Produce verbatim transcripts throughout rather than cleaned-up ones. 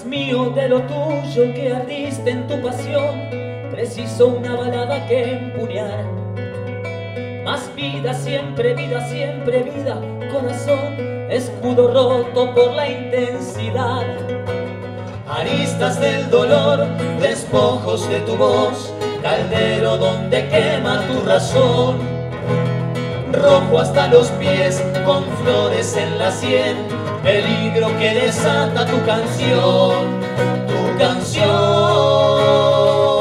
más mío de lo tuyo que ardiste en tu pasión, preciso una balada que empuñar. Más vida, siempre vida, siempre vida, corazón, escudo roto por la intensidad. Aristas del dolor, despojos de tu voz, caldero donde quema tu razón. Rojo hasta los pies, con flores en la sien, peligro que desata tu canción, tu canción.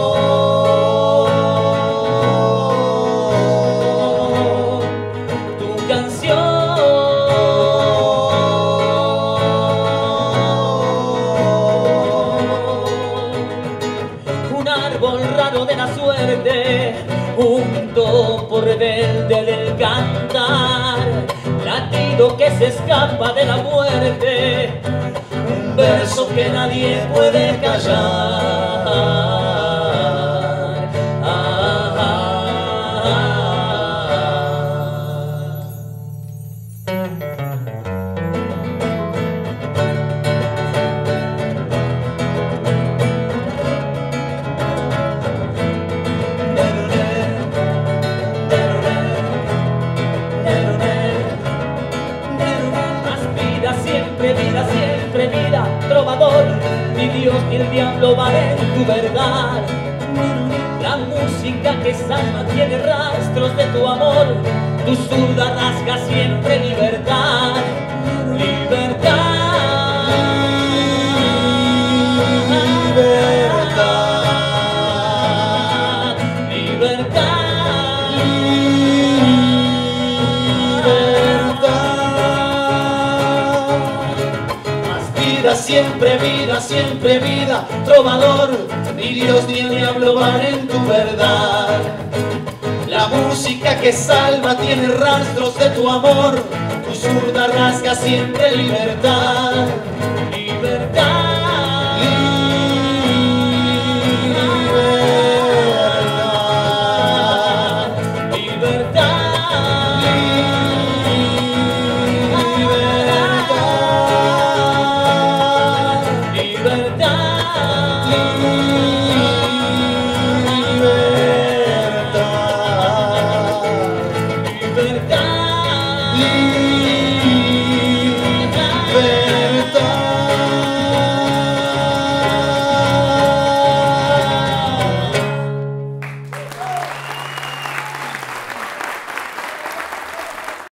De la suerte, un topo rebelde del cantar, latido que se escapa de la muerte, un verso que nadie puede callar. Ah, ah, ah. Vida, siempre vida, trovador, ni Dios ni el diablo valen tu verdad. La música que sana tiene rastros de tu amor, tu zurda rasga siempre libertad, libertad, libertad, libertad. Siempre vida, siempre vida, trovador, ni Dios ni el diablo valen tu verdad. La música que salva tiene rastros de tu amor, tu zurda rasga siempre libertad, libertad.